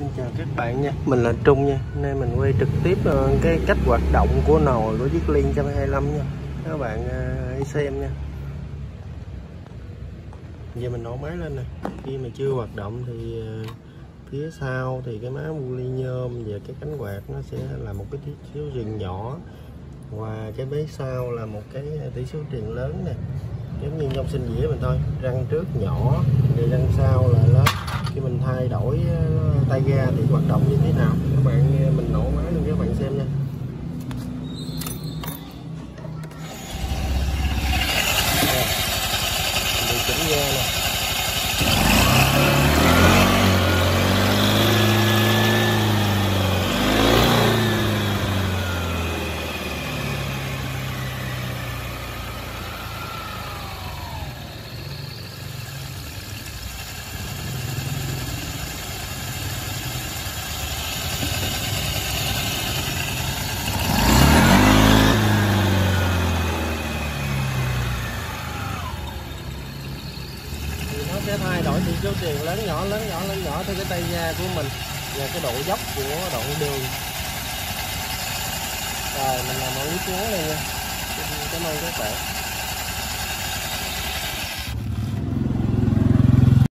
Xin chào các bạn nha, mình là Trung nha. Hôm nay mình quay trực tiếp cái cách hoạt động của nồi của chiếc Liên 125 nha. Các bạn hãy xem nha. Giờ mình nổ máy lên nè. Khi mà chưa hoạt động thì phía sau thì cái má poly nhôm và cái cánh quạt nó sẽ là một cái tỷ số truyền nhỏ, và cái bế sau là một cái tỷ số truyền lớn nè, giống như trong sinh dĩa mình thôi. Răng trước nhỏ thì răng sau là lớn. Khi mình thay đổi tay ga thì hoạt động như thế nào, các bạn mình nổ máy luôn cho các bạn xem nha. Điều chỉnh ga nè. Nó sẽ thay đổi tỷ số truyền lớn nhỏ theo cái tay ga của mình và cái độ dốc của đoạn đường. Rồi mình làm một clip ngắn này nha. Cảm ơn các bạn.